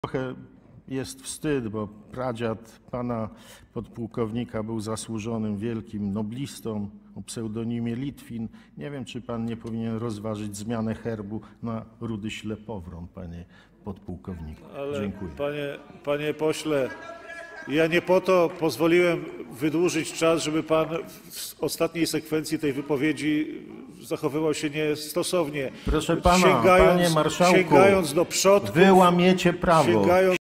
Trochę jest wstyd, bo pradziad pana podpułkownika był zasłużonym wielkim noblistą o pseudonimie Litwin. Nie wiem, czy pan nie powinien rozważyć zmianę herbu na rudy ślepowron, panie podpułkowniku. Ale Dziękuję. Panie pośle, ja nie po to pozwoliłem wydłużyć czas, żeby pan w ostatniej sekwencji tej wypowiedzi zachowywał się niestosownie. Proszę pana, panie marszałku, sięgając do przodków, wy łamiecie prawo.